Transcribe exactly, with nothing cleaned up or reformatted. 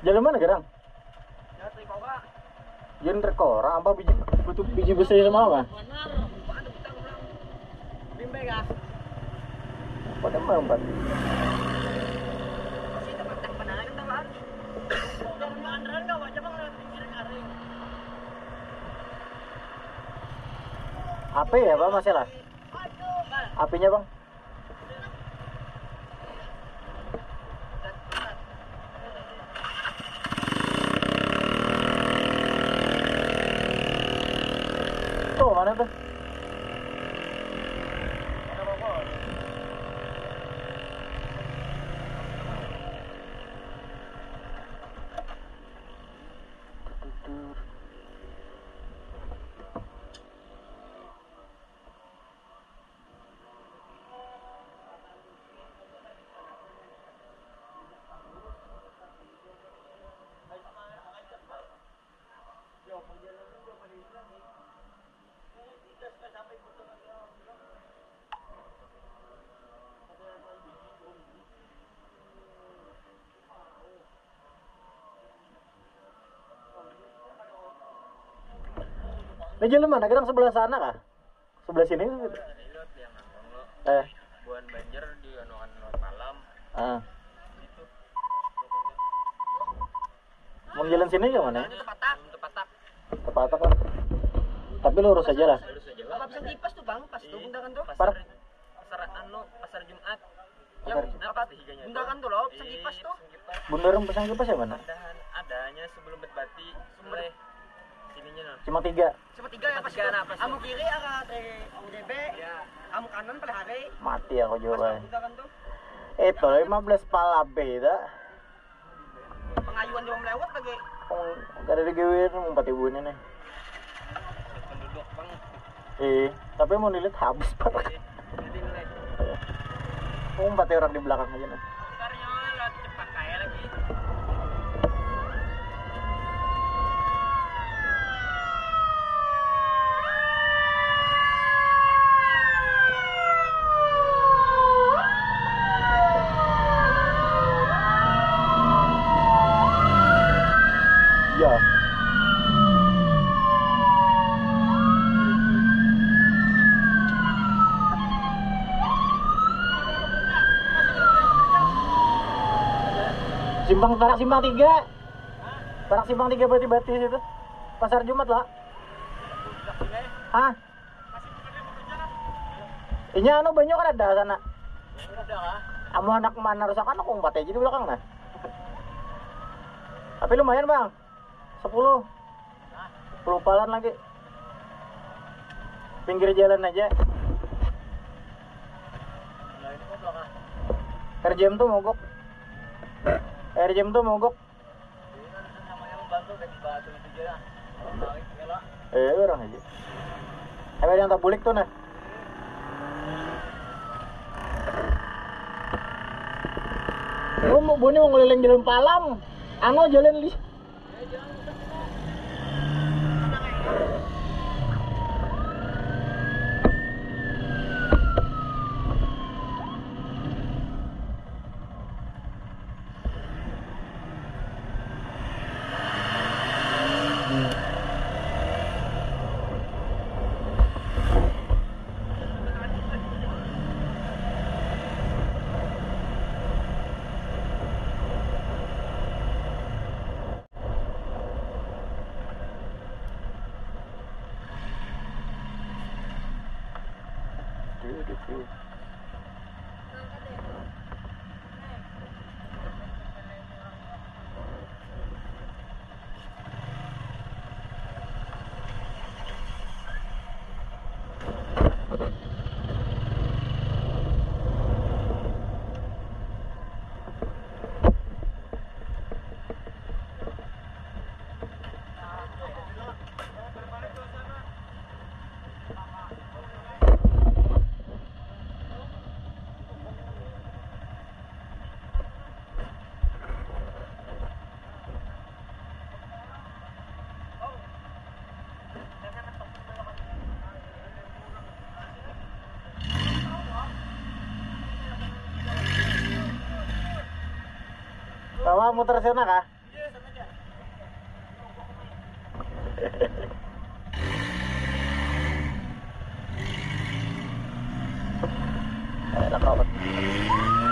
Jalan mana gerang? Ya trikora. Jalan trikora apa biji butuh biji besar sama apa? Benar. Ada utang orang. Bimbing ya. Pada empat. Masih tempat tak benar kan kan. Udah andaran enggak wajah bang lewat pinggir garing. A P ya Pak masalah? Apinya Bang? Tuh mana tuh? Ini jalan mana? Gerang sebelah sana kah? Sebelah sini? Eh. Buan banjir di anuan lewat malam. Ah. Mau jalan sini ke mana? Tepatak, tepatak. Tepatak kan. Tapi lurus aja lah. Lurus aja. Apa bisa tipas tuh Bang? Pas tuh undangan tuh. Pasar pasar anu, pasar Jumat. Yang apa higanya? Undangan tuh loh, bisa tipas tuh. Bundaran Pasang Kipas ya mana? Undahan adanya sebelum Betbati, sumber sininya nah. Cuma tiga. Cuma tiga ya pas itu. Kamu kiri arah dari U D B, ya. Kamu kanan pada hari. Mati aku juga. Undangan tuh. Itu lima belas pala beda. Pengayuan juga melewat lagi. Oh, gak ada digawin empat ribu ini nih. Penduduk Bang. Eh, tapi mau dilihat habis Pak. Jadi nilai. Oh, empat orang di belakang aja nih. Bentarnya lah cepat kaya lagi. Ya. Simpang Perak Simpang tiga. Perak Simpang tiga berarti berarti situ. Pasar Jumat lah. Hah? Ini anu banyak kan ada sana. Udah lah. Kamu anak mana rusakan aku empat aja di belakang nah. Tapi lumayan Bang. sepuluh. sepuluh palan lagi. Pinggir jalan aja. Nah, ini kok belakang. R J M tuh mogok. R J M tuh mogok. Ini kan namanya membantu kayak di batu itu aja lah. Balik ngelak. Eh, orang aja. Ada yang tak bulik tuh nah. Lu mau bunyi mau ngeliling jalan Palam. Ano jalan li. Bawa muter sana kah? Iya, Enak banget.